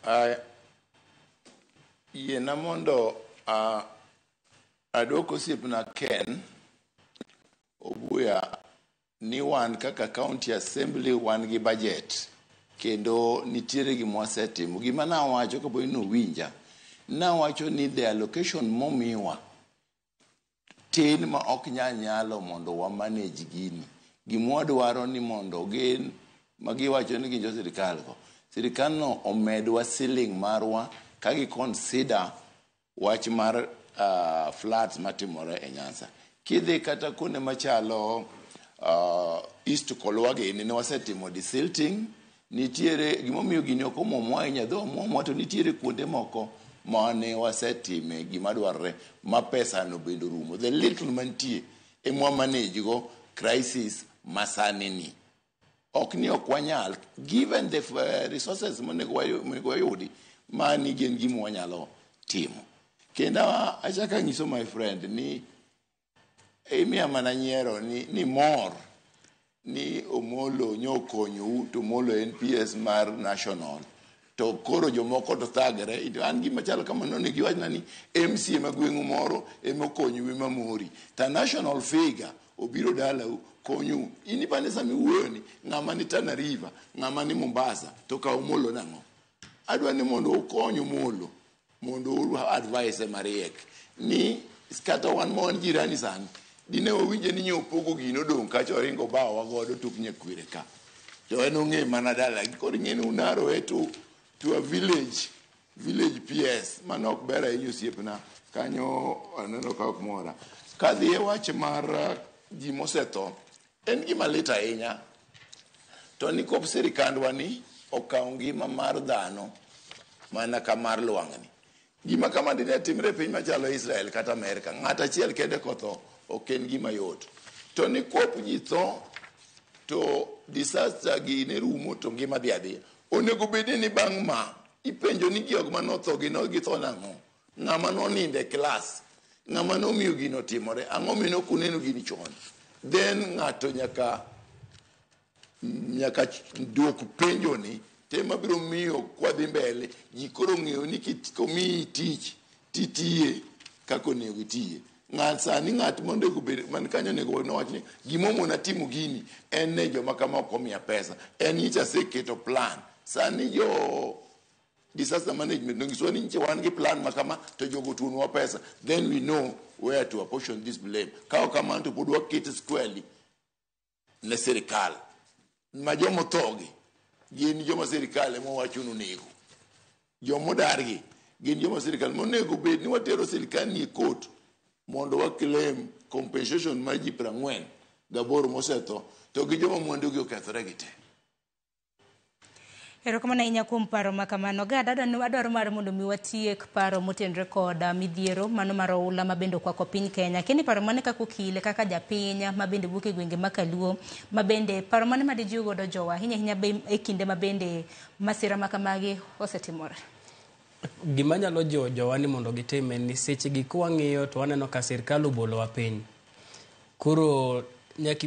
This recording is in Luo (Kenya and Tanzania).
Yiena mondo adwoko osiepna Ken Obuya ni wan kaka County Assembly wan gi budget kendo nitiere gima wasetimo. Gima nawacho kapo ni nowinja, nawacho ni the allocation momiwa tin ma ok nyalo mondo wa manage gini. Gima wadwaro ni mondo gin magiwacho ni ginjo sirikal go. Sirikal no omedwa ceiling marwa ka gi consider wach mar floods matimore e Nyanza. Kidhi kata kune machalo East Kolwagi ne wasetimo desilting, nitiere gimomiyo gini ok omomwa ahinya, dho omomwa to nitiere kuonde moko mane wasetime gima dwarre ma pesa no bendo rumo. The little mantie emwa manage go crisis masani ni. Ok ni ok wanyal, given the resources monego wayudi, mani gin gima wanyalo timo. Kendo achaka nyiso my friend ni imiya mana nyiero ni mor ni Omolo nyokonyo to Omolo NPS mar national to koro jomoko to thagre. An gima chalo kamano ni giwachna ni MCA magwengu moro emokonyo wi mamori ta national figure obiro dalau konyu ini bane sami wuoni ng'ama ni Tana River, ng'ama ni Mombasa to ka Omolo nango. Adwa ni mondo ukonyo Omolo mondo advice mariek ni kata wan mon jirani sani dine wawinje ni nyopogo gino dong kacho ringo bawa godo tuk nyakwire ka to en ong'e mana dala kod ng'eni unaro to a village PS manok bera inyo siepna kanyo aneno ka ok mora kadhi e wach mar ji mosetho en gima lit ahinya to ni kop sirikandwa ni okawo ngima mar dhano mana kamar lwang'ni. Gima kama dine timre piny machalo Israel kata Amerika, ng'ata achiel kende kotho ok en gima yot. To ni kop ji tho to disaster gi ne rumo to ngima dhi adhiya. Onego bedi ni bang' ma ipenjo ni jog manotho githo nang'o, ng'ama noninde klas, ng'ama nomiyo gino timore, ang'o mino kuneno gini chon. Then ng'ato nyaka duok penjo ni tema biro miyo kwadhi mbele ji koro ng'eyo ni komiyi tich titiye kako onego itiye. Sani ng'at mondo bed man kanyo nego nowach ni gimomona timo gini en ne joma kama ok omiya pesa, en nyicha seketo plan. Sani jo disaster management nongiswa ni nche wan gi plan makama to jogo tuonwa pesa, then we know where to apportion this blame. Kao kama to pod wakete squarely ne sirikal ma jomo thogi gin joma sirikal ema wacho nego, jomo dargi gin joma sirikal monego bed ni watero sirikal ni court mondo wa claim compensation mar ji 48 mosetho to gi joma mwandu gi okethore gite. Erokamano ahinya kuom paro makamano. Adwaro mar mondo mi watiek paro motenre kod midhiero mano mar oula mabende okwako piny Kenya. Keni paro mane kaka okile kaka japiny mabende wuok e gwenge makaluo mabende paro mane madijiw godo jowa ahinya e kinde mabende masira makamagi osetimore. Gima nyalo jiwo jowa ni mondo gitime ni seche gi kwang'iyo to waneno ka sirkal obolo wa piny. Koro nyaki